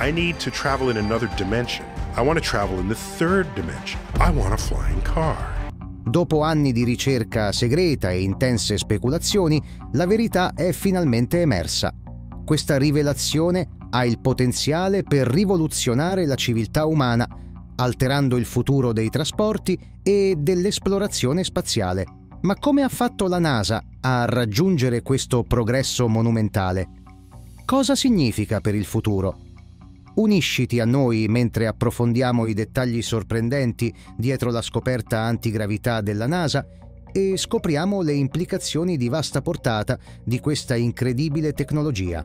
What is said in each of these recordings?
I need to travel in another dimension. I want to travel in the third dimension. I want a flying car. Dopo anni di ricerca segreta e intense speculazioni, la verità è finalmente emersa. Questa rivelazione ha il potenziale per rivoluzionare la civiltà umana, alterando il futuro dei trasporti e dell'esplorazione spaziale. Ma come ha fatto la NASA a raggiungere questo progresso monumentale? Cosa significa per il futuro? Unisciti a noi mentre approfondiamo i dettagli sorprendenti dietro la scoperta antigravità della NASA e scopriamo le implicazioni di vasta portata di questa incredibile tecnologia.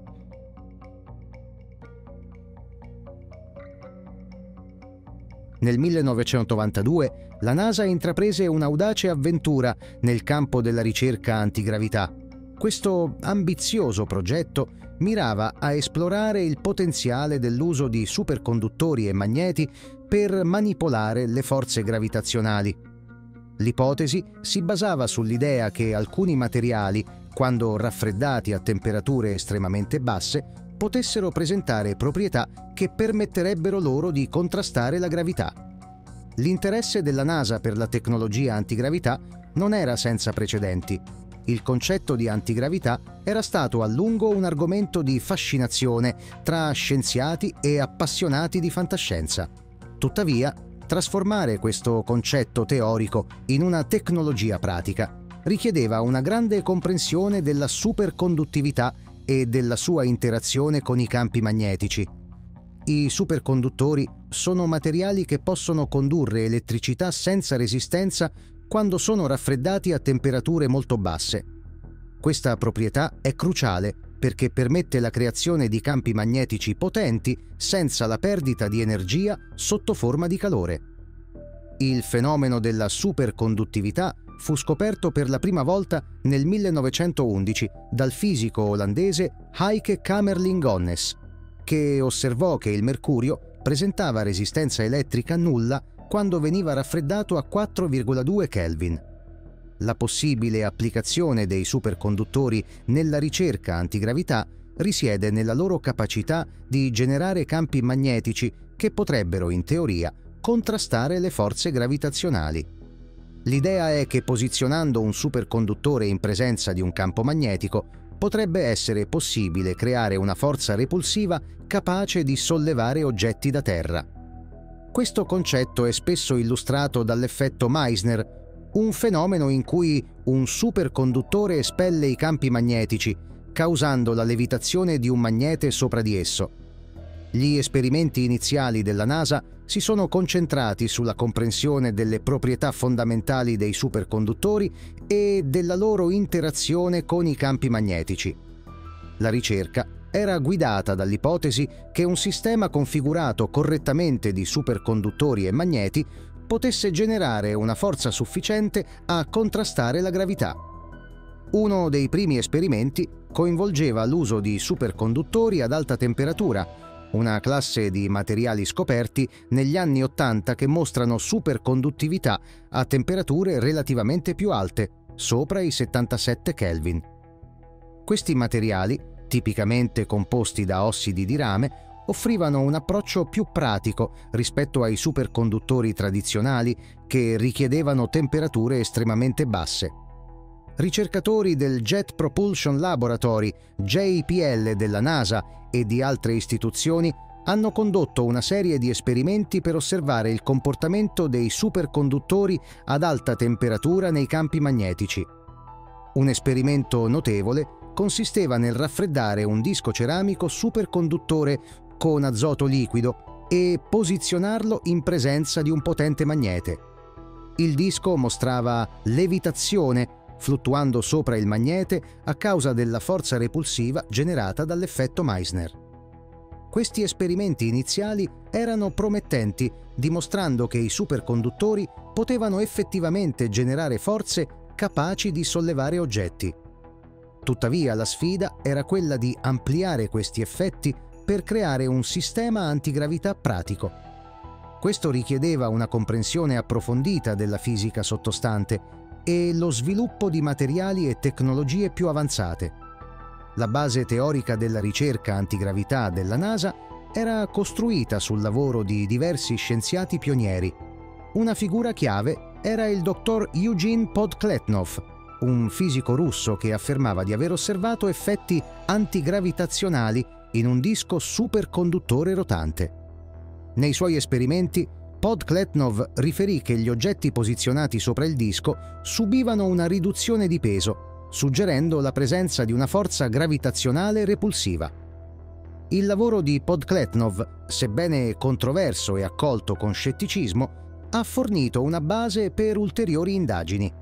Nel 1992 la NASA intraprese un'audace avventura nel campo della ricerca antigravità. Questo ambizioso progetto mirava a esplorare il potenziale dell'uso di superconduttori e magneti per manipolare le forze gravitazionali. L'ipotesi si basava sull'idea che alcuni materiali, quando raffreddati a temperature estremamente basse, potessero presentare proprietà che permetterebbero loro di contrastare la gravità. L'interesse della NASA per la tecnologia antigravità non era senza precedenti. Il concetto di antigravità era stato a lungo un argomento di fascinazione tra scienziati e appassionati di fantascienza. Tuttavia, trasformare questo concetto teorico in una tecnologia pratica richiedeva una grande comprensione della superconduttività e della sua interazione con i campi magnetici. I superconduttori sono materiali che possono condurre elettricità senza resistenza quando sono raffreddati a temperature molto basse. Questa proprietà è cruciale perché permette la creazione di campi magnetici potenti senza la perdita di energia sotto forma di calore. Il fenomeno della superconduttività fu scoperto per la prima volta nel 1911 dal fisico olandese Heike Kamerlingh-Onnes, che osservò che il mercurio presentava resistenza elettrica nulla quando veniva raffreddato a 4,2 Kelvin. La possibile applicazione dei superconduttori nella ricerca antigravità risiede nella loro capacità di generare campi magnetici che potrebbero, in teoria, contrastare le forze gravitazionali. L'idea è che posizionando un superconduttore in presenza di un campo magnetico potrebbe essere possibile creare una forza repulsiva capace di sollevare oggetti da terra. Questo concetto è spesso illustrato dall'effetto Meissner, un fenomeno in cui un superconduttore espelle i campi magnetici, causando la levitazione di un magnete sopra di esso. Gli esperimenti iniziali della NASA si sono concentrati sulla comprensione delle proprietà fondamentali dei superconduttori e della loro interazione con i campi magnetici. La ricerca era guidata dall'ipotesi che un sistema configurato correttamente di superconduttori e magneti potesse generare una forza sufficiente a contrastare la gravità. Uno dei primi esperimenti coinvolgeva l'uso di superconduttori ad alta temperatura, una classe di materiali scoperti negli anni '80 che mostrano superconduttività a temperature relativamente più alte, sopra i 77 Kelvin. Questi materiali, tipicamente composti da ossidi di rame, offrivano un approccio più pratico rispetto ai superconduttori tradizionali che richiedevano temperature estremamente basse. Ricercatori del Jet Propulsion Laboratory, JPL della NASA e di altre istituzioni hanno condotto una serie di esperimenti per osservare il comportamento dei superconduttori ad alta temperatura nei campi magnetici. Un esperimento notevole consisteva nel raffreddare un disco ceramico superconduttore con azoto liquido e posizionarlo in presenza di un potente magnete. Il disco mostrava levitazione, fluttuando sopra il magnete a causa della forza repulsiva generata dall'effetto Meissner. Questi esperimenti iniziali erano promettenti, dimostrando che i superconduttori potevano effettivamente generare forze capaci di sollevare oggetti. Tuttavia, la sfida era quella di ampliare questi effetti per creare un sistema antigravità pratico. Questo richiedeva una comprensione approfondita della fisica sottostante e lo sviluppo di materiali e tecnologie più avanzate. La base teorica della ricerca antigravità della NASA era costruita sul lavoro di diversi scienziati pionieri. Una figura chiave era il dottor Eugene Podkletnov, un fisico russo che affermava di aver osservato effetti antigravitazionali in un disco superconduttore rotante. Nei suoi esperimenti, Podkletnov riferì che gli oggetti posizionati sopra il disco subivano una riduzione di peso, suggerendo la presenza di una forza gravitazionale repulsiva. Il lavoro di Podkletnov, sebbene controverso e accolto con scetticismo, ha fornito una base per ulteriori indagini.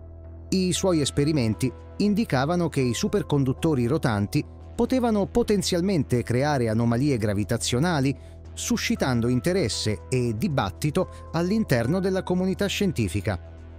I suoi esperimenti indicavano che i superconduttori rotanti potevano potenzialmente creare anomalie gravitazionali, suscitando interesse e dibattito all'interno della comunità scientifica.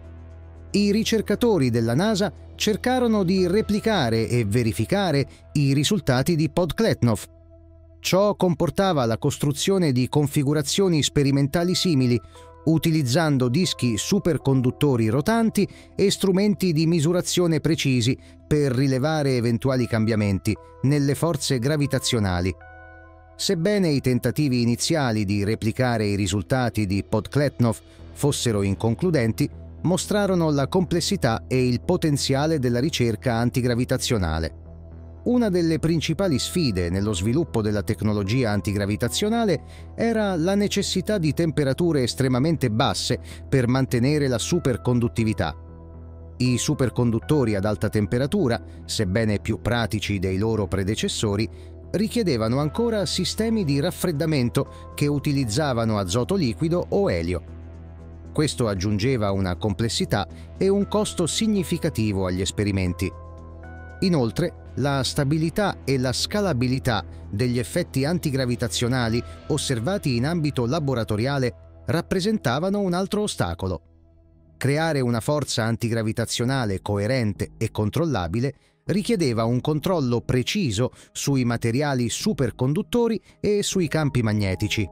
I ricercatori della NASA cercarono di replicare e verificare i risultati di Podkletnov. Ciò comportava la costruzione di configurazioni sperimentali simili, utilizzando dischi superconduttori rotanti e strumenti di misurazione precisi per rilevare eventuali cambiamenti nelle forze gravitazionali. Sebbene i tentativi iniziali di replicare i risultati di Podkletnov fossero inconcludenti, mostrarono la complessità e il potenziale della ricerca antigravitazionale. Una delle principali sfide nello sviluppo della tecnologia antigravitazionale era la necessità di temperature estremamente basse per mantenere la superconduttività. I superconduttori ad alta temperatura, sebbene più pratici dei loro predecessori, richiedevano ancora sistemi di raffreddamento che utilizzavano azoto liquido o elio. Questo aggiungeva una complessità e un costo significativo agli esperimenti. Inoltre, la stabilità e la scalabilità degli effetti antigravitazionali osservati in ambito laboratoriale rappresentavano un altro ostacolo. Creare una forza antigravitazionale coerente e controllabile richiedeva un controllo preciso sui materiali superconduttori e sui campi magnetici.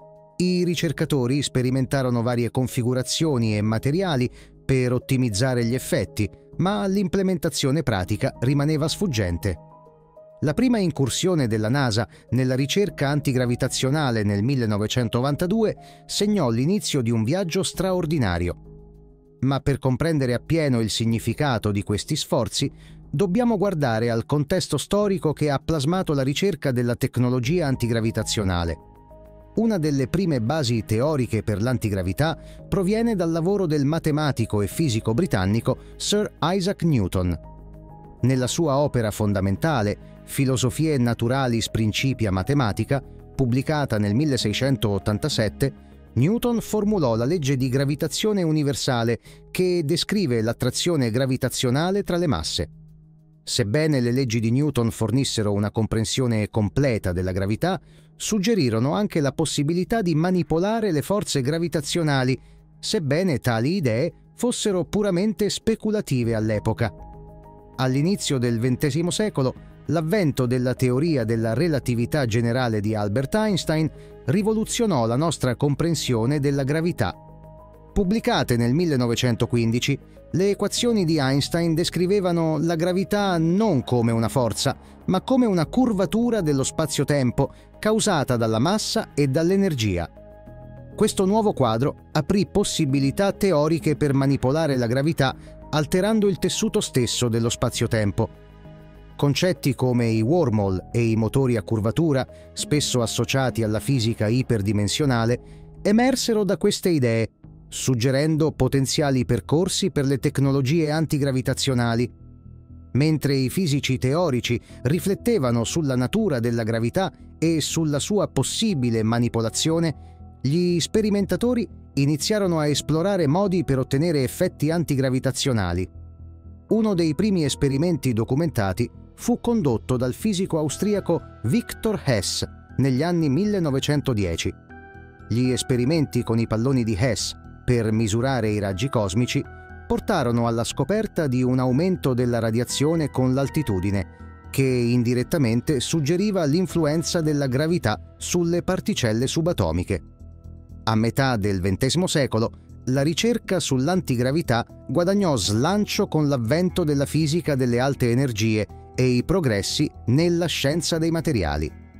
I ricercatori sperimentarono varie configurazioni e materiali per ottimizzare gli effetti, ma l'implementazione pratica rimaneva sfuggente. La prima incursione della NASA nella ricerca antigravitazionale nel 1992 segnò l'inizio di un viaggio straordinario. Ma per comprendere appieno il significato di questi sforzi, dobbiamo guardare al contesto storico che ha plasmato la ricerca della tecnologia antigravitazionale. Una delle prime basi teoriche per l'antigravità proviene dal lavoro del matematico e fisico britannico Sir Isaac Newton. Nella sua opera fondamentale, Philosophiae Naturalis Principia Mathematica, pubblicata nel 1687, Newton formulò la legge di gravitazione universale che descrive l'attrazione gravitazionale tra le masse. Sebbene le leggi di Newton fornissero una comprensione completa della gravità, suggerirono anche la possibilità di manipolare le forze gravitazionali, sebbene tali idee fossero puramente speculative all'epoca. All'inizio del XX secolo, l'avvento della teoria della relatività generale di Albert Einstein rivoluzionò la nostra comprensione della gravità. Pubblicate nel 1915, le equazioni di Einstein descrivevano la gravità non come una forza, ma come una curvatura dello spazio-tempo causata dalla massa e dall'energia. Questo nuovo quadro aprì possibilità teoriche per manipolare la gravità alterando il tessuto stesso dello spazio-tempo. Concetti come i wormhole e i motori a curvatura, spesso associati alla fisica iperdimensionale, emersero da queste idee, suggerendo potenziali percorsi per le tecnologie antigravitazionali. Mentre i fisici teorici riflettevano sulla natura della gravità e sulla sua possibile manipolazione, gli sperimentatori iniziarono a esplorare modi per ottenere effetti antigravitazionali. Uno dei primi esperimenti documentati fu condotto dal fisico austriaco Victor Hess negli anni 1910. Gli esperimenti con i palloni di Hess per misurare i raggi cosmici portarono alla scoperta di un aumento della radiazione con l'altitudine, che indirettamente suggeriva l'influenza della gravità sulle particelle subatomiche. A metà del XX secolo, la ricerca sull'antigravità guadagnò slancio con l'avvento della fisica delle alte energie e i progressi nella scienza dei materiali.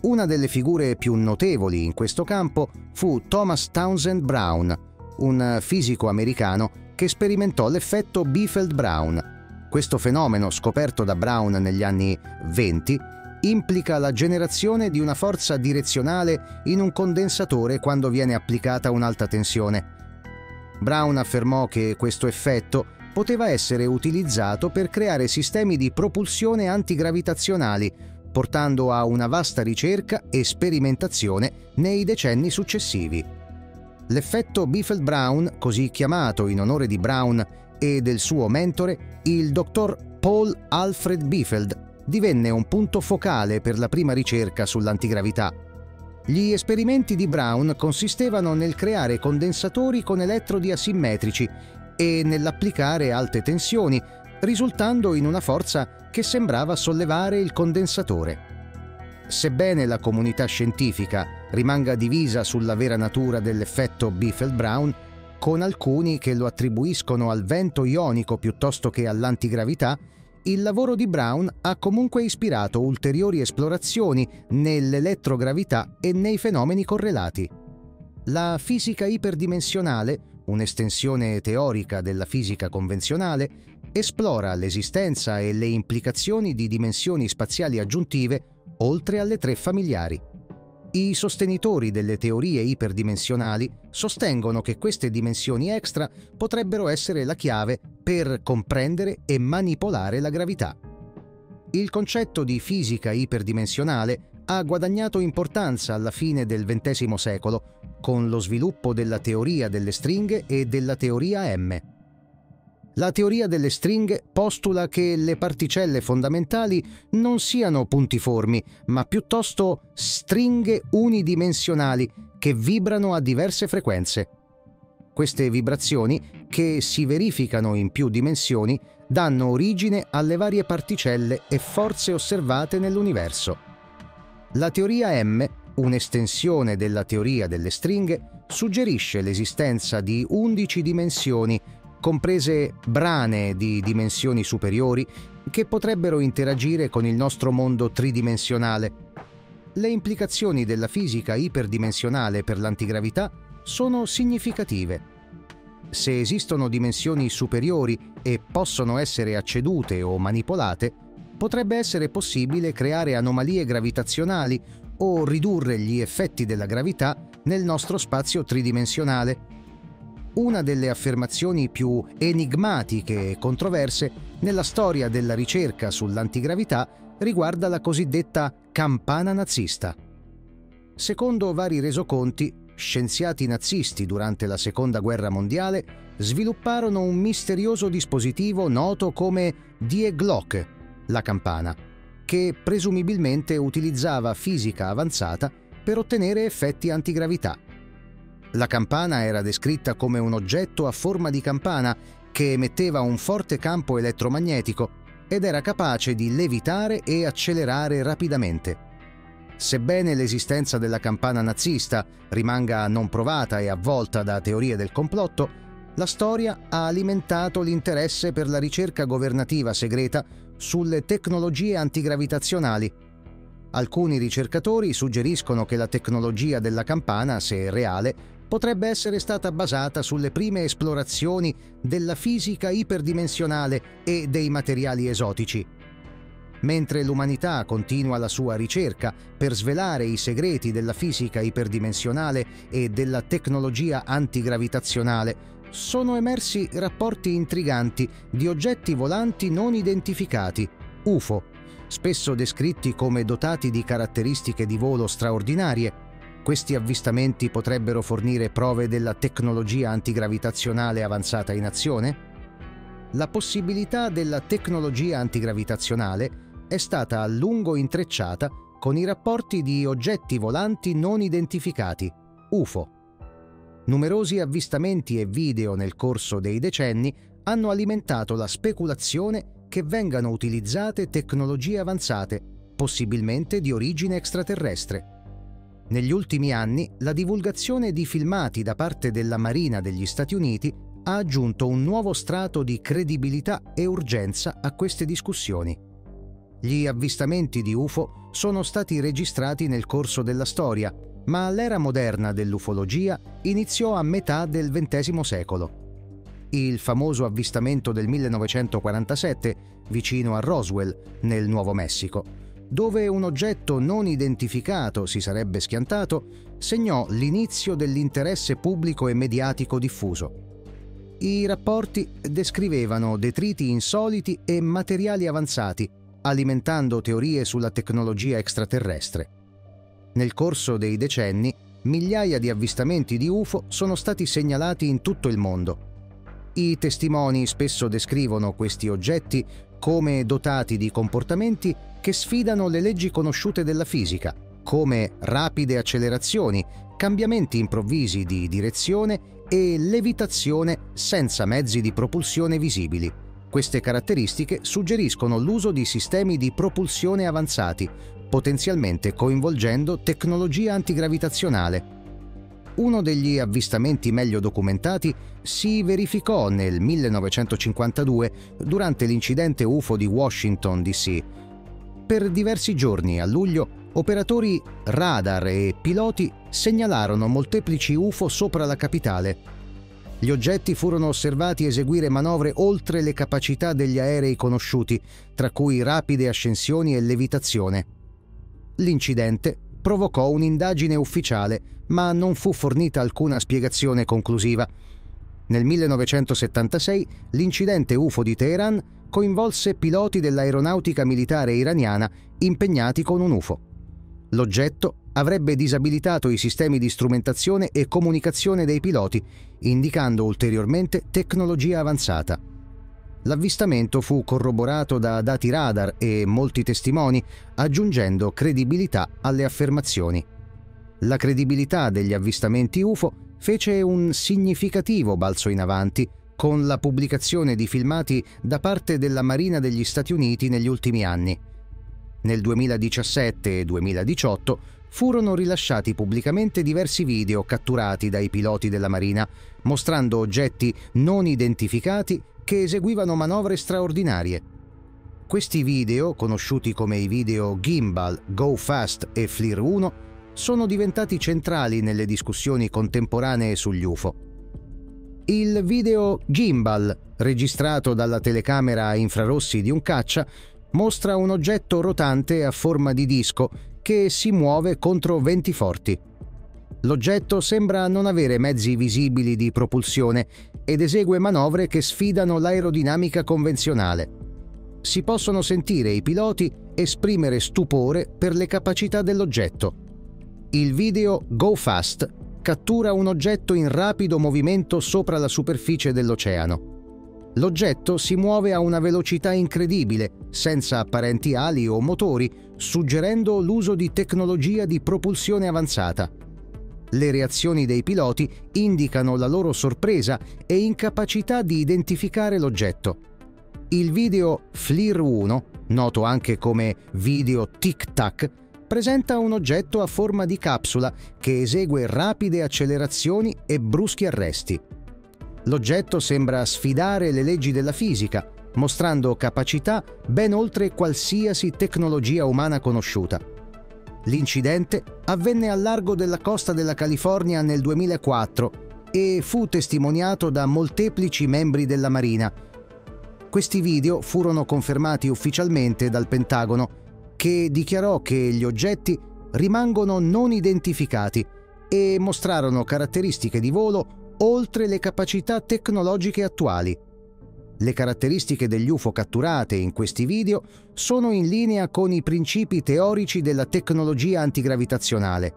Una delle figure più notevoli in questo campo fu Thomas Townsend Brown, un fisico americano che sperimentò l'effetto Biefeld-Brown. Questo fenomeno, scoperto da Brown negli anni '20, implica la generazione di una forza direzionale in un condensatore quando viene applicata un'alta tensione. Brown affermò che questo effetto poteva essere utilizzato per creare sistemi di propulsione antigravitazionali, portando a una vasta ricerca e sperimentazione nei decenni successivi. L'effetto Biefeld-Brown, così chiamato in onore di Brown e del suo mentore, il dottor Paul Alfred Biefeld, divenne un punto focale per la prima ricerca sull'antigravità. Gli esperimenti di Brown consistevano nel creare condensatori con elettrodi asimmetrici e nell'applicare alte tensioni, risultando in una forza che sembrava sollevare il condensatore. Sebbene la comunità scientifica rimanga divisa sulla vera natura dell'effetto Biefeld-Brown, con alcuni che lo attribuiscono al vento ionico piuttosto che all'antigravità, il lavoro di Brown ha comunque ispirato ulteriori esplorazioni nell'elettrogravità e nei fenomeni correlati. La fisica iperdimensionale, un'estensione teorica della fisica convenzionale, esplora l'esistenza e le implicazioni di dimensioni spaziali aggiuntive oltre alle 3 familiari. I sostenitori delle teorie iperdimensionali sostengono che queste dimensioni extra potrebbero essere la chiave per comprendere e manipolare la gravità. Il concetto di fisica iperdimensionale ha guadagnato importanza alla fine del XX secolo con lo sviluppo della teoria delle stringhe e della teoria M. La teoria delle stringhe postula che le particelle fondamentali non siano puntiformi, ma piuttosto stringhe unidimensionali che vibrano a diverse frequenze. Queste vibrazioni, che si verificano in più dimensioni, danno origine alle varie particelle e forze osservate nell'universo. La teoria M, un'estensione della teoria delle stringhe, suggerisce l'esistenza di 11 dimensioni, comprese brane di dimensioni superiori, che potrebbero interagire con il nostro mondo tridimensionale. Le implicazioni della fisica iperdimensionale per l'antigravità sono significative. Se esistono dimensioni superiori e possono essere accedute o manipolate, potrebbe essere possibile creare anomalie gravitazionali o ridurre gli effetti della gravità nel nostro spazio tridimensionale. Una delle affermazioni più enigmatiche e controverse nella storia della ricerca sull'antigravità riguarda la cosiddetta campana nazista. Secondo vari resoconti, scienziati nazisti durante la Seconda Guerra Mondiale svilupparono un misterioso dispositivo noto come Die Glocke, la campana, che presumibilmente utilizzava fisica avanzata per ottenere effetti antigravità. La campana era descritta come un oggetto a forma di campana che emetteva un forte campo elettromagnetico ed era capace di levitare e accelerare rapidamente. Sebbene l'esistenza della campana nazista rimanga non provata e avvolta da teorie del complotto, la storia ha alimentato l'interesse per la ricerca governativa segreta sulle tecnologie antigravitazionali. Alcuni ricercatori suggeriscono che la tecnologia della campana, se reale, potrebbe essere stata basata sulle prime esplorazioni della fisica iperdimensionale e dei materiali esotici. Mentre l'umanità continua la sua ricerca per svelare i segreti della fisica iperdimensionale e della tecnologia antigravitazionale, sono emersi rapporti intriganti di oggetti volanti non identificati, UFO, spesso descritti come dotati di caratteristiche di volo straordinarie. Questi avvistamenti potrebbero fornire prove della tecnologia antigravitazionale avanzata in azione? La possibilità della tecnologia antigravitazionale è stata a lungo intrecciata con i rapporti di oggetti volanti non identificati, UFO. Numerosi avvistamenti e video nel corso dei decenni hanno alimentato la speculazione che vengano utilizzate tecnologie avanzate, possibilmente di origine extraterrestre. Negli ultimi anni, la divulgazione di filmati da parte della Marina degli Stati Uniti ha aggiunto un nuovo strato di credibilità e urgenza a queste discussioni. Gli avvistamenti di UFO sono stati registrati nel corso della storia, ma l'era moderna dell'ufologia iniziò a metà del XX secolo. Il famoso avvistamento del 1947 vicino a Roswell, nel Nuovo Messico, dove un oggetto non identificato si sarebbe schiantato, segnò l'inizio dell'interesse pubblico e mediatico diffuso. I rapporti descrivevano detriti insoliti e materiali avanzati, alimentando teorie sulla tecnologia extraterrestre. Nel corso dei decenni, migliaia di avvistamenti di UFO sono stati segnalati in tutto il mondo. I testimoni spesso descrivono questi oggetti come dotati di comportamenti che sfidano le leggi conosciute della fisica, come rapide accelerazioni, cambiamenti improvvisi di direzione e levitazione senza mezzi di propulsione visibili. Queste caratteristiche suggeriscono l'uso di sistemi di propulsione avanzati, potenzialmente coinvolgendo tecnologia antigravitazionale. Uno degli avvistamenti meglio documentati si verificò nel 1952 durante l'incidente UFO di Washington, D.C. Per diversi giorni a luglio, operatori radar e piloti segnalarono molteplici UFO sopra la capitale. Gli oggetti furono osservati eseguire manovre oltre le capacità degli aerei conosciuti, tra cui rapide ascensioni e levitazione. L'incidente provocò un'indagine ufficiale, ma non fu fornita alcuna spiegazione conclusiva. Nel 1976 l'incidente UFO di Teheran coinvolse piloti dell'aeronautica militare iraniana impegnati con un UFO. L'oggetto avrebbe disabilitato i sistemi di strumentazione e comunicazione dei piloti, indicando ulteriormente tecnologia avanzata. L'avvistamento fu corroborato da dati radar e molti testimoni, aggiungendo credibilità alle affermazioni. La credibilità degli avvistamenti UFO fece un significativo balzo in avanti con la pubblicazione di filmati da parte della Marina degli Stati Uniti negli ultimi anni. Nel 2017 e 2018 furono rilasciati pubblicamente diversi video catturati dai piloti della Marina, mostrando oggetti non identificati che eseguivano manovre straordinarie. Questi video, conosciuti come i video Gimbal, Go Fast e FLIR 1, sono diventati centrali nelle discussioni contemporanee sugli UFO. Il video Gimbal, registrato dalla telecamera a infrarossi di un caccia, mostra un oggetto rotante a forma di disco che si muove contro venti forti. L'oggetto sembra non avere mezzi visibili di propulsione ed esegue manovre che sfidano l'aerodinamica convenzionale. Si possono sentire i piloti esprimere stupore per le capacità dell'oggetto. Il video Go Fast cattura un oggetto in rapido movimento sopra la superficie dell'oceano. L'oggetto si muove a una velocità incredibile, senza apparenti ali o motori, suggerendo l'uso di tecnologia di propulsione avanzata. Le reazioni dei piloti indicano la loro sorpresa e incapacità di identificare l'oggetto. Il video FLIR 1, noto anche come video Tic Tac, presenta un oggetto a forma di capsula che esegue rapide accelerazioni e bruschi arresti. L'oggetto sembra sfidare le leggi della fisica, mostrando capacità ben oltre qualsiasi tecnologia umana conosciuta. L'incidente avvenne al largo della costa della California nel 2004 e fu testimoniato da molteplici membri della Marina. Questi video furono confermati ufficialmente dal Pentagono, che dichiarò che gli oggetti rimangono non identificati e mostrarono caratteristiche di volo oltre le capacità tecnologiche attuali. Le caratteristiche degli UFO catturate in questi video sono in linea con i principi teorici della tecnologia antigravitazionale.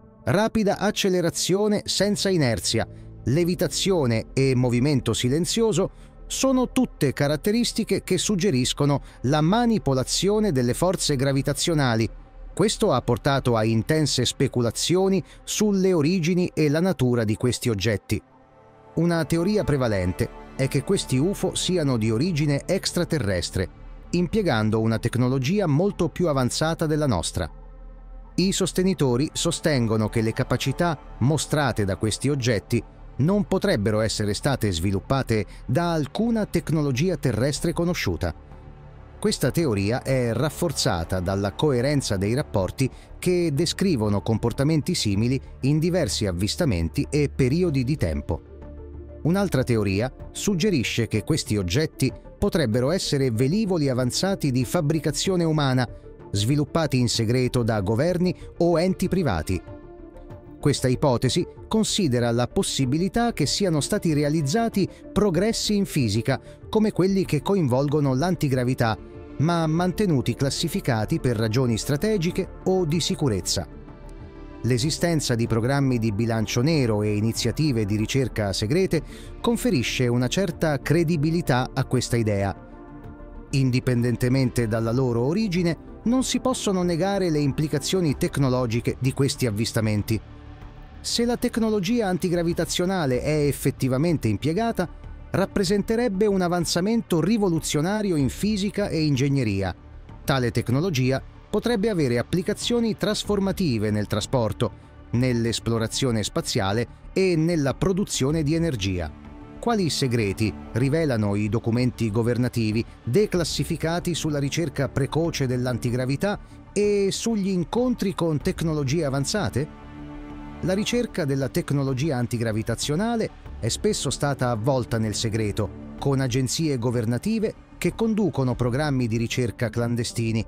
Rapida accelerazione senza inerzia, levitazione e movimento silenzioso sono tutte caratteristiche che suggeriscono la manipolazione delle forze gravitazionali. Questo ha portato a intense speculazioni sulle origini e la natura di questi oggetti. Una teoria prevalente è che questi UFO siano di origine extraterrestre, impiegando una tecnologia molto più avanzata della nostra. I sostenitori sostengono che le capacità mostrate da questi oggetti non potrebbero essere state sviluppate da alcuna tecnologia terrestre conosciuta. Questa teoria è rafforzata dalla coerenza dei rapporti che descrivono comportamenti simili in diversi avvistamenti e periodi di tempo. Un'altra teoria suggerisce che questi oggetti potrebbero essere velivoli avanzati di fabbricazione umana, sviluppati in segreto da governi o enti privati. Questa ipotesi considera la possibilità che siano stati realizzati progressi in fisica, come quelli che coinvolgono l'antigravità, ma mantenuti classificati per ragioni strategiche o di sicurezza. L'esistenza di programmi di bilancio nero e iniziative di ricerca segrete conferisce una certa credibilità a questa idea. Indipendentemente dalla loro origine, non si possono negare le implicazioni tecnologiche di questi avvistamenti. Se la tecnologia antigravitazionale è effettivamente impiegata, rappresenterebbe un avanzamento rivoluzionario in fisica e ingegneria. Tale tecnologia potrebbe avere applicazioni trasformative nel trasporto, nell'esplorazione spaziale e nella produzione di energia. Quali segreti rivelano i documenti governativi declassificati sulla ricerca precoce dell'antigravità e sugli incontri con tecnologie avanzate? La ricerca della tecnologia antigravitazionale è spesso stata avvolta nel segreto, con agenzie governative che conducono programmi di ricerca clandestini.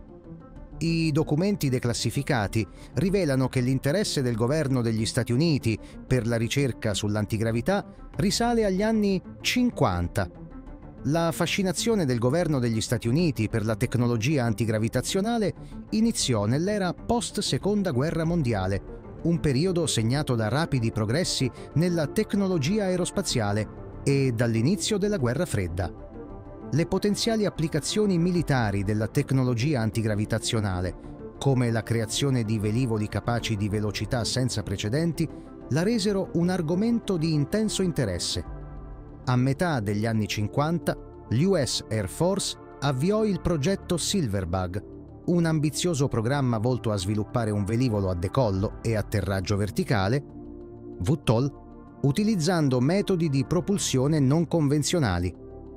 I documenti declassificati rivelano che l'interesse del governo degli Stati Uniti per la ricerca sull'antigravità risale agli anni 50. La fascinazione del governo degli Stati Uniti per la tecnologia antigravitazionale iniziò nell'era post-Seconda Guerra Mondiale, un periodo segnato da rapidi progressi nella tecnologia aerospaziale e dall'inizio della Guerra Fredda. Le potenziali applicazioni militari della tecnologia antigravitazionale, come la creazione di velivoli capaci di velocità senza precedenti, la resero un argomento di intenso interesse. A metà degli anni 50, l'US Air Force avviò il progetto Silverbug, un ambizioso programma volto a sviluppare un velivolo a decollo e atterraggio verticale, VTOL, utilizzando metodi di propulsione non convenzionali.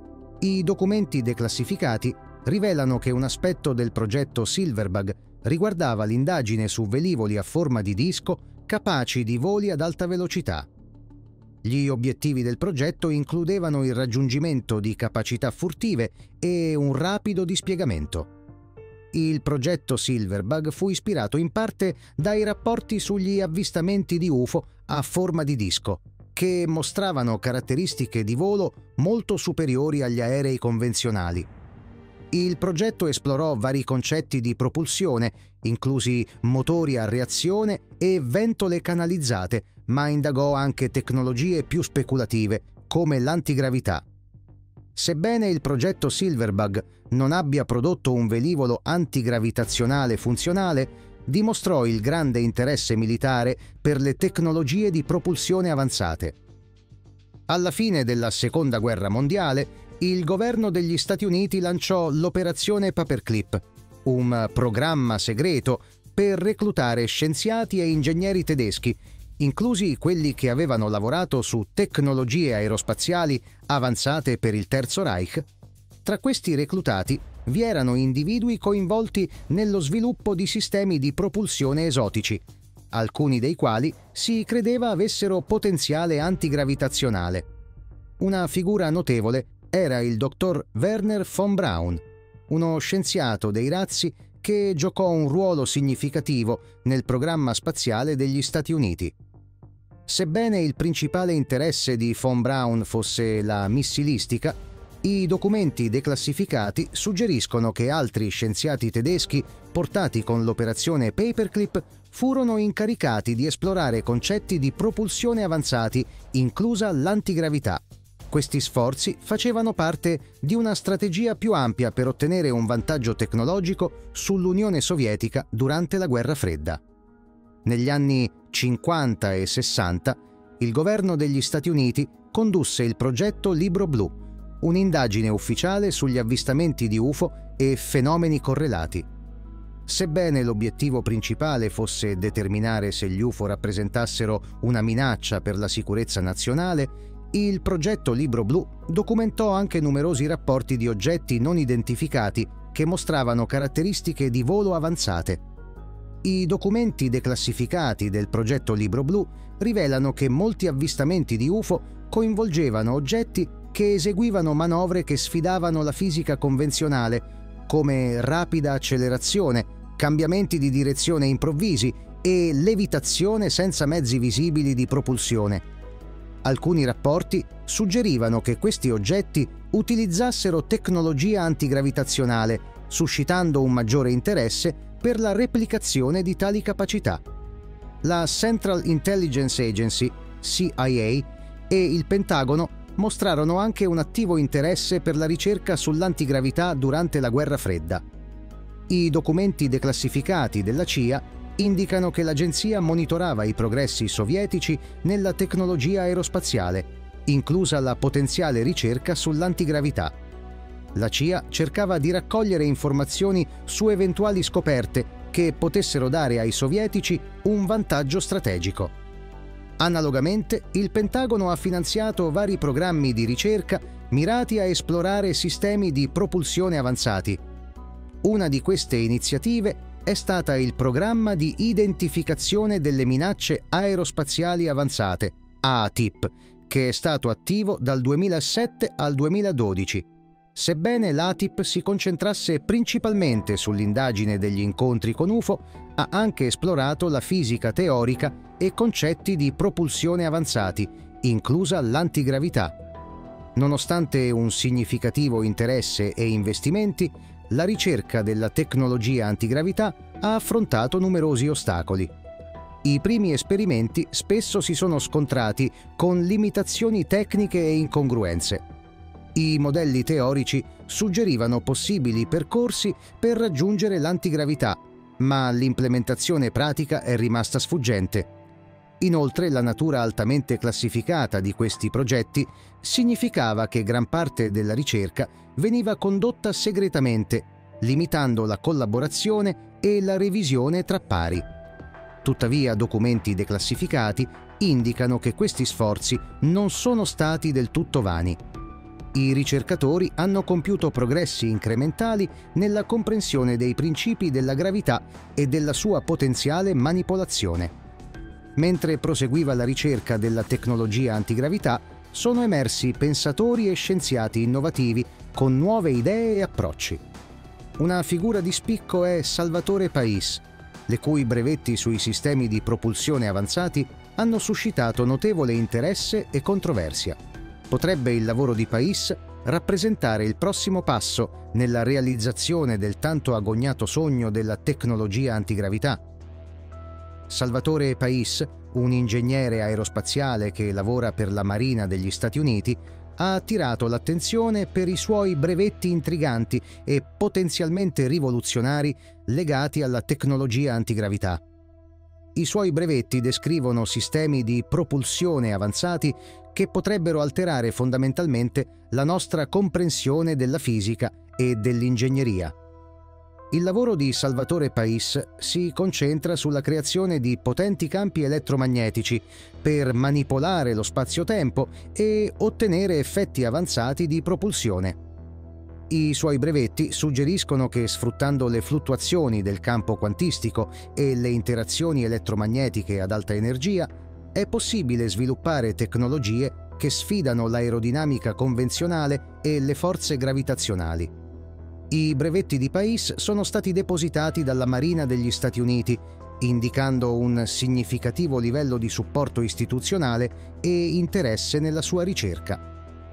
I documenti declassificati rivelano che un aspetto del progetto Silverbug riguardava l'indagine su velivoli a forma di disco capaci di voli ad alta velocità. Gli obiettivi del progetto includevano il raggiungimento di capacità furtive e un rapido dispiegamento. Il progetto Silverbug fu ispirato in parte dai rapporti sugli avvistamenti di UFO a forma di disco, che mostravano caratteristiche di volo molto superiori agli aerei convenzionali. Il progetto esplorò vari concetti di propulsione, inclusi motori a reazione e ventole canalizzate, ma indagò anche tecnologie più speculative, come l'antigravità. Sebbene il progetto Silverbug non abbia prodotto un velivolo antigravitazionale funzionale, dimostrò il grande interesse militare per le tecnologie di propulsione avanzate. Alla fine della Seconda Guerra Mondiale, il governo degli Stati Uniti lanciò l'Operazione Paperclip, un programma segreto per reclutare scienziati e ingegneri tedeschi, inclusi quelli che avevano lavorato su tecnologie aerospaziali avanzate per il Terzo Reich. Tra questi reclutati vi erano individui coinvolti nello sviluppo di sistemi di propulsione esotici, alcuni dei quali si credeva avessero potenziale antigravitazionale. Una figura notevole era il dottor Wernher von Braun, uno scienziato dei razzi che giocò un ruolo significativo nel programma spaziale degli Stati Uniti. Sebbene il principale interesse di von Braun fosse la missilistica, i documenti declassificati suggeriscono che altri scienziati tedeschi, portati con l'operazione Paperclip, furono incaricati di esplorare concetti di propulsione avanzati, inclusa l'antigravità. Questi sforzi facevano parte di una strategia più ampia per ottenere un vantaggio tecnologico sull'Unione Sovietica durante la Guerra Fredda. Negli anni 50 e 60, il governo degli Stati Uniti condusse il progetto Libro Blu, un'indagine ufficiale sugli avvistamenti di UFO e fenomeni correlati. Sebbene l'obiettivo principale fosse determinare se gli UFO rappresentassero una minaccia per la sicurezza nazionale, il progetto Libro Blu documentò anche numerosi rapporti di oggetti non identificati che mostravano caratteristiche di volo avanzate. I documenti declassificati del progetto Libro Blu rivelano che molti avvistamenti di UFO coinvolgevano oggetti che eseguivano manovre che sfidavano la fisica convenzionale, come rapida accelerazione, cambiamenti di direzione improvvisi e levitazione senza mezzi visibili di propulsione. Alcuni rapporti suggerivano che questi oggetti utilizzassero tecnologia antigravitazionale, suscitando un maggiore interesse per la replicazione di tali capacità. La Central Intelligence Agency, CIA, e il Pentagono mostrarono anche un attivo interesse per la ricerca sull'antigravità durante la Guerra Fredda. I documenti declassificati della CIA indicano che l'agenzia monitorava i progressi sovietici nella tecnologia aerospaziale, inclusa la potenziale ricerca sull'antigravità. La CIA cercava di raccogliere informazioni su eventuali scoperte che potessero dare ai sovietici un vantaggio strategico. Analogamente, il Pentagono ha finanziato vari programmi di ricerca mirati a esplorare sistemi di propulsione avanzati. Una di queste iniziative è stata il Programma di Identificazione delle Minacce Aerospaziali Avanzate, AATIP, che è stato attivo dal 2007 al 2012. Sebbene l'ATIP si concentrasse principalmente sull'indagine degli incontri con UFO, ha anche esplorato la fisica teorica e concetti di propulsione avanzati, inclusa l'antigravità. Nonostante un significativo interesse e investimenti, la ricerca della tecnologia antigravità ha affrontato numerosi ostacoli. I primi esperimenti spesso si sono scontrati con limitazioni tecniche e incongruenze. I modelli teorici suggerivano possibili percorsi per raggiungere l'antigravità, ma l'implementazione pratica è rimasta sfuggente. Inoltre, la natura altamente classificata di questi progetti significava che gran parte della ricerca veniva condotta segretamente, limitando la collaborazione e la revisione tra pari. Tuttavia, documenti declassificati indicano che questi sforzi non sono stati del tutto vani. I ricercatori hanno compiuto progressi incrementali nella comprensione dei principi della gravità e della sua potenziale manipolazione. Mentre proseguiva la ricerca della tecnologia antigravità, sono emersi pensatori e scienziati innovativi con nuove idee e approcci. Una figura di spicco è Salvatore Pais, le cui brevetti sui sistemi di propulsione avanzati hanno suscitato notevole interesse e controversia. Potrebbe il lavoro di Pais rappresentare il prossimo passo nella realizzazione del tanto agognato sogno della tecnologia antigravità. Salvatore Pais, un ingegnere aerospaziale che lavora per la Marina degli Stati Uniti, ha attirato l'attenzione per i suoi brevetti intriganti e potenzialmente rivoluzionari legati alla tecnologia antigravità. I suoi brevetti descrivono sistemi di propulsione avanzati che potrebbero alterare fondamentalmente la nostra comprensione della fisica e dell'ingegneria. Il lavoro di Salvatore Pais si concentra sulla creazione di potenti campi elettromagnetici per manipolare lo spazio-tempo e ottenere effetti avanzati di propulsione. I suoi brevetti suggeriscono che, sfruttando le fluttuazioni del campo quantistico e le interazioni elettromagnetiche ad alta energia, è possibile sviluppare tecnologie che sfidano l'aerodinamica convenzionale e le forze gravitazionali. I brevetti di Pais sono stati depositati dalla Marina degli Stati Uniti, indicando un significativo livello di supporto istituzionale e interesse nella sua ricerca.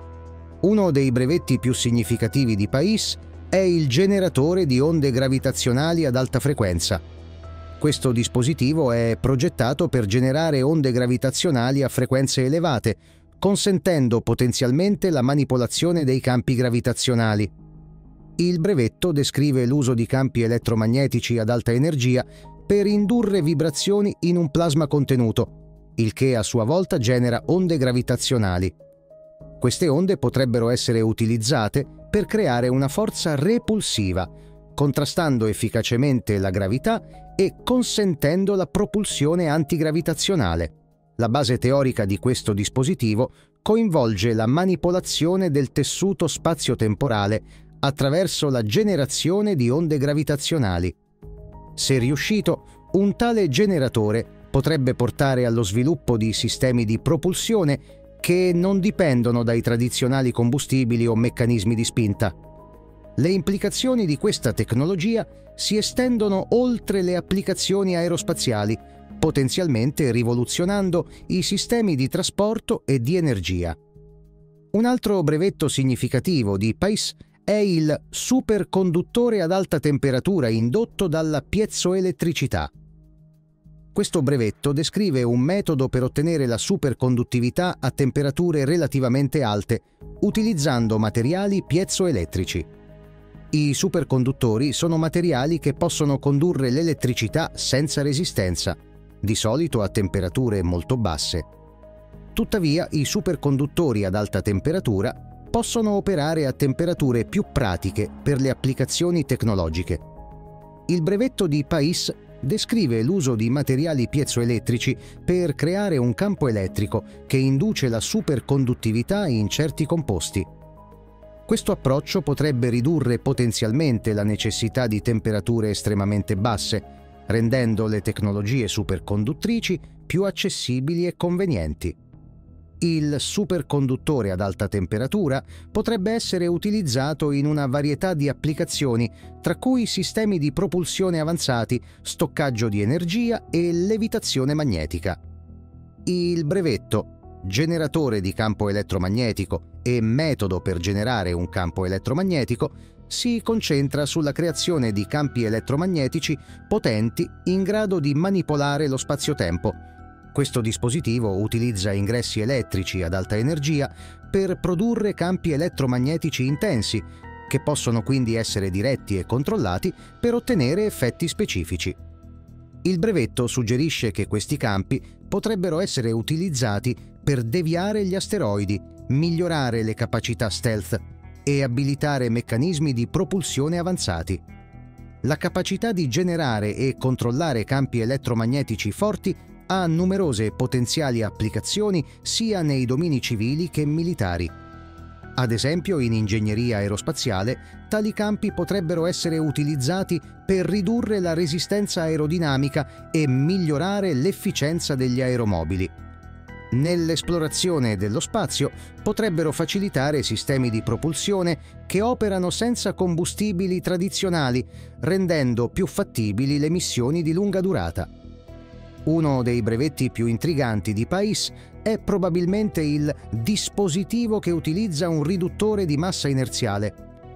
Uno dei brevetti più significativi di Pais è il generatore di onde gravitazionali ad alta frequenza. Questo dispositivo è progettato per generare onde gravitazionali a frequenze elevate, consentendo potenzialmente la manipolazione dei campi gravitazionali. Il brevetto descrive l'uso di campi elettromagnetici ad alta energia per indurre vibrazioni in un plasma contenuto, il che a sua volta genera onde gravitazionali. Queste onde potrebbero essere utilizzate per creare una forza repulsiva, contrastando efficacemente la gravità e consentendo la propulsione antigravitazionale. La base teorica di questo dispositivo coinvolge la manipolazione del tessuto spazio-temporale attraverso la generazione di onde gravitazionali. Se riuscito, un tale generatore potrebbe portare allo sviluppo di sistemi di propulsione che non dipendono dai tradizionali combustibili o meccanismi di spinta. Le implicazioni di questa tecnologia si estendono oltre le applicazioni aerospaziali, potenzialmente rivoluzionando i sistemi di trasporto e di energia. Un altro brevetto significativo di PAIS è il superconduttore ad alta temperatura indotto dalla piezoelettricità. Questo brevetto descrive un metodo per ottenere la superconduttività a temperature relativamente alte, utilizzando materiali piezoelettrici. I superconduttori sono materiali che possono condurre l'elettricità senza resistenza, di solito a temperature molto basse. Tuttavia, i superconduttori ad alta temperatura possono operare a temperature più pratiche per le applicazioni tecnologiche. Il brevetto di PAIS descrive l'uso di materiali piezoelettrici per creare un campo elettrico che induce la superconduttività in certi composti. Questo approccio potrebbe ridurre potenzialmente la necessità di temperature estremamente basse, rendendo le tecnologie superconduttrici più accessibili e convenienti. Il superconduttore ad alta temperatura potrebbe essere utilizzato in una varietà di applicazioni, tra cui sistemi di propulsione avanzati, stoccaggio di energia e levitazione magnetica. Il brevetto, generatore di campo elettromagnetico e metodo per generare un campo elettromagnetico, si concentra sulla creazione di campi elettromagnetici potenti in grado di manipolare lo spazio-tempo. Questo dispositivo utilizza ingressi elettrici ad alta energia per produrre campi elettromagnetici intensi, che possono quindi essere diretti e controllati per ottenere effetti specifici. Il brevetto suggerisce che questi campi potrebbero essere utilizzati per deviare gli asteroidi, migliorare le capacità stealth e abilitare meccanismi di propulsione avanzati. La capacità di generare e controllare campi elettromagnetici forti ha numerose potenziali applicazioni sia nei domini civili che militari. Ad esempio, in ingegneria aerospaziale, tali campi potrebbero essere utilizzati per ridurre la resistenza aerodinamica e migliorare l'efficienza degli aeromobili. Nell'esplorazione dello spazio potrebbero facilitare sistemi di propulsione che operano senza combustibili tradizionali, rendendo più fattibili le missioni di lunga durata. Uno dei brevetti più intriganti di PAIS è probabilmente il dispositivo che utilizza un riduttore di massa inerziale.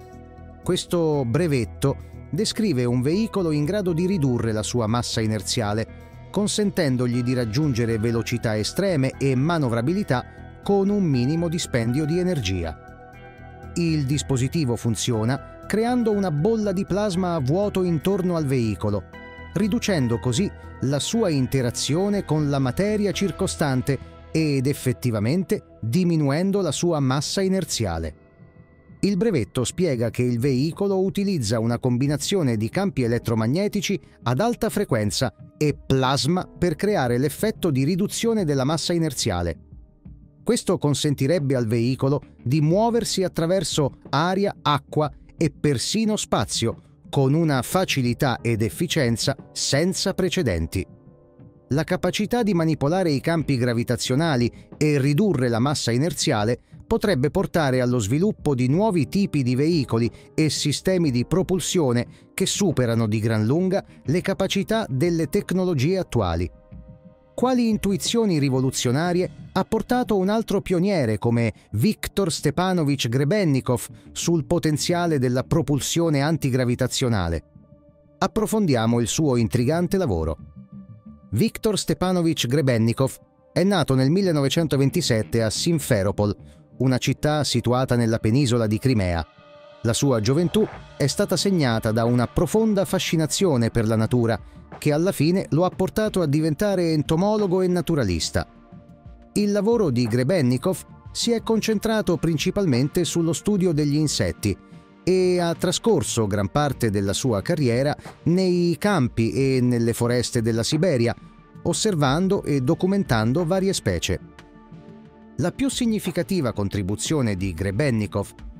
Questo brevetto descrive un veicolo in grado di ridurre la sua massa inerziale, consentendogli di raggiungere velocità estreme e manovrabilità con un minimo dispendio di energia. Il dispositivo funziona creando una bolla di plasma a vuoto intorno al veicolo, riducendo così la sua interazione con la materia circostante ed effettivamente diminuendo la sua massa inerziale. Il brevetto spiega che il veicolo utilizza una combinazione di campi elettromagnetici ad alta frequenza e plasma per creare l'effetto di riduzione della massa inerziale. Questo consentirebbe al veicolo di muoversi attraverso aria, acqua e persino spazio, con una facilità ed efficienza senza precedenti. La capacità di manipolare i campi gravitazionali e ridurre la massa inerziale potrebbe portare allo sviluppo di nuovi tipi di veicoli e sistemi di propulsione che superano di gran lunga le capacità delle tecnologie attuali. Quali intuizioni rivoluzionarie ha portato un altro pioniere come Viktor Stepanovich Grebennikov sul potenziale della propulsione antigravitazionale? Approfondiamo il suo intrigante lavoro. Viktor Stepanovich Grebennikov è nato nel 1927 a Simferopol, una città situata nella penisola di Crimea. La sua gioventù è stata segnata da una profonda fascinazione per la natura, che alla fine lo ha portato a diventare entomologo e naturalista. Il lavoro di Grebennikov si è concentrato principalmente sullo studio degli insetti e ha trascorso gran parte della sua carriera nei campi e nelle foreste della Siberia, osservando e documentando varie specie. La più significativa contribuzione di Grebennikov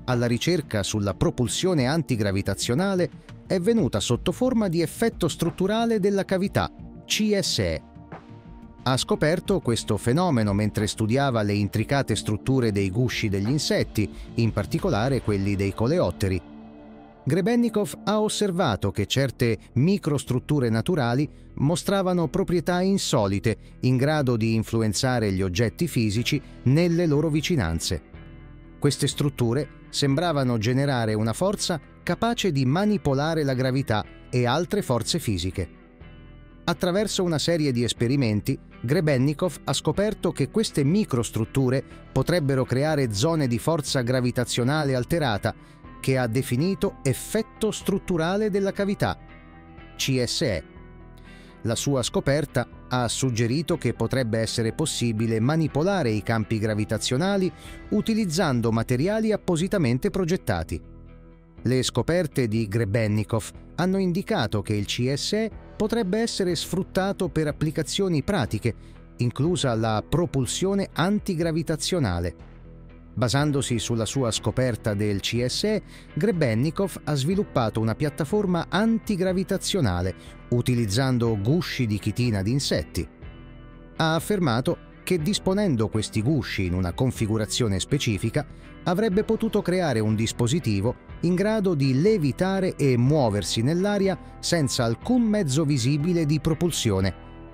alla ricerca sulla propulsione antigravitazionale è venuta sotto forma di effetto strutturale della cavità, CSE. Ha scoperto questo fenomeno mentre studiava le intricate strutture dei gusci degli insetti, in particolare quelli dei coleotteri. Grebennikov ha osservato che certe microstrutture naturali mostravano proprietà insolite in grado di influenzare gli oggetti fisici nelle loro vicinanze. Queste strutture sembravano generare una forza capace di manipolare la gravità e altre forze fisiche. Attraverso una serie di esperimenti, Grebennikov ha scoperto che queste microstrutture potrebbero creare zone di forza gravitazionale alterata, che ha definito effetto strutturale della cavità, CSE. La sua scoperta ha suggerito che potrebbe essere possibile manipolare i campi gravitazionali utilizzando materiali appositamente progettati. Le scoperte di Grebennikov hanno indicato che il CSE potrebbe essere sfruttato per applicazioni pratiche, inclusa la propulsione antigravitazionale. Basandosi sulla sua scoperta del CSE, Grebennikov ha sviluppato una piattaforma antigravitazionale utilizzando gusci di chitina di insetti. Ha affermato che disponendo questi gusci in una configurazione specifica avrebbe potuto creare un dispositivo in grado di levitare e muoversi nell'aria senza alcun mezzo visibile di propulsione.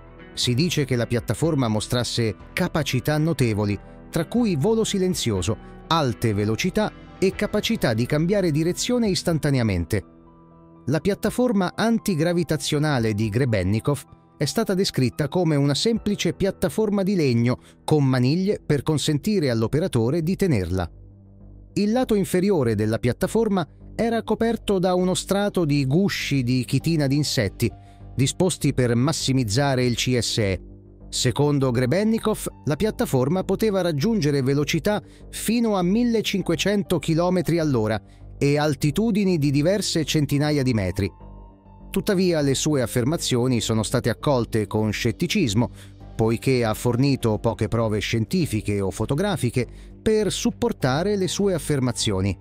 Si dice che la piattaforma mostrasse capacità notevoli, tra cui volo silenzioso, alte velocità e capacità di cambiare direzione istantaneamente. La piattaforma antigravitazionale di Grebennikov è stata descritta come una semplice piattaforma di legno con maniglie per consentire all'operatore di tenerla. Il lato inferiore della piattaforma era coperto da uno strato di gusci di chitina di insetti, disposti per massimizzare il CSE. Secondo Grebennikov, la piattaforma poteva raggiungere velocità fino a 1500 km all'ora e altitudini di diverse centinaia di metri. Tuttavia, le sue affermazioni sono state accolte con scetticismo, poiché ha fornito poche prove scientifiche o fotografiche per supportare le sue affermazioni.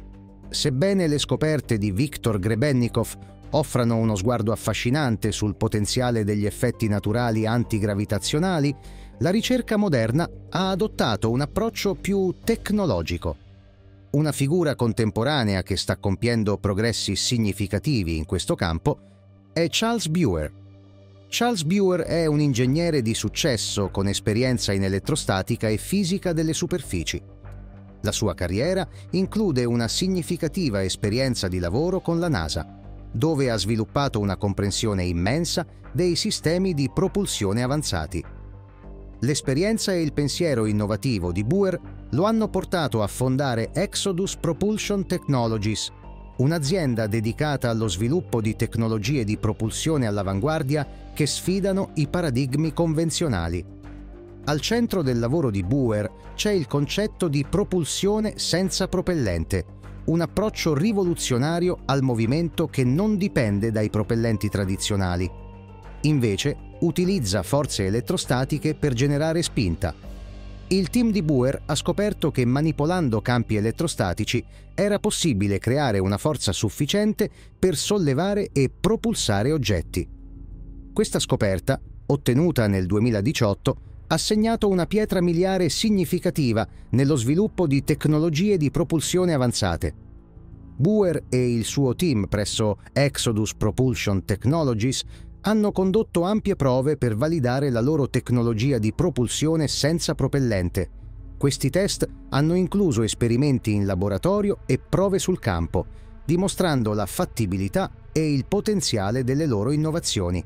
Sebbene le scoperte di Viktor Grebennikov offrano uno sguardo affascinante sul potenziale degli effetti naturali antigravitazionali, la ricerca moderna ha adottato un approccio più tecnologico. Una figura contemporanea che sta compiendo progressi significativi in questo campo è Charles Buer. Charles Buer è un ingegnere di successo con esperienza in elettrostatica e fisica delle superfici. La sua carriera include una significativa esperienza di lavoro con la NASA, dove ha sviluppato una comprensione immensa dei sistemi di propulsione avanzati. L'esperienza e il pensiero innovativo di Buer lo hanno portato a fondare Exodus Propulsion Technologies, un'azienda dedicata allo sviluppo di tecnologie di propulsione all'avanguardia che sfidano i paradigmi convenzionali. Al centro del lavoro di Buer c'è il concetto di propulsione senza propellente, un approccio rivoluzionario al movimento che non dipende dai propellenti tradizionali. Invece, utilizza forze elettrostatiche per generare spinta. Il team di Buer ha scoperto che manipolando campi elettrostatici era possibile creare una forza sufficiente per sollevare e propulsare oggetti. Questa scoperta, ottenuta nel 2018, ha segnato una pietra miliare significativa nello sviluppo di tecnologie di propulsione avanzate. Buer e il suo team presso Exodus Propulsion Technologies hanno condotto ampie prove per validare la loro tecnologia di propulsione senza propellente. Questi test hanno incluso esperimenti in laboratorio e prove sul campo, dimostrando la fattibilità e il potenziale delle loro innovazioni.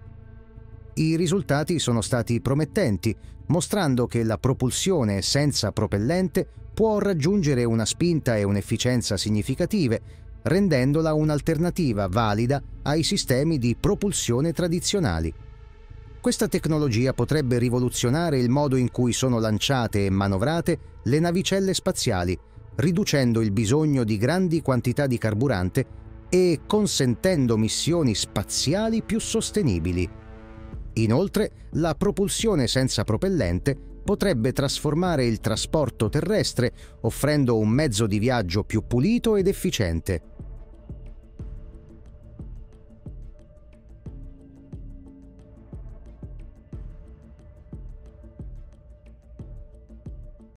I risultati sono stati promettenti, mostrando che la propulsione senza propellente può raggiungere una spinta e un'efficienza significative, rendendola un'alternativa valida ai sistemi di propulsione tradizionali. Questa tecnologia potrebbe rivoluzionare il modo in cui sono lanciate e manovrate le navicelle spaziali, riducendo il bisogno di grandi quantità di carburante e consentendo missioni spaziali più sostenibili. Inoltre, la propulsione senza propellente potrebbe trasformare il trasporto terrestre, offrendo un mezzo di viaggio più pulito ed efficiente.